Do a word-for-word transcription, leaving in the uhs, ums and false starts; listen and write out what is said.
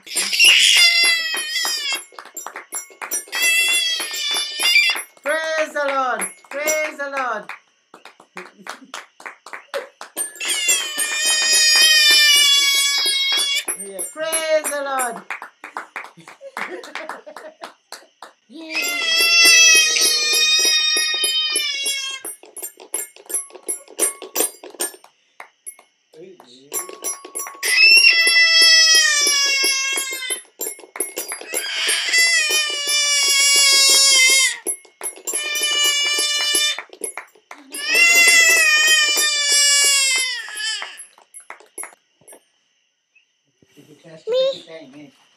Praise the Lord. Praise the Lord. Yeah, praise the Lord. Yeah. If you catch the thing, eh?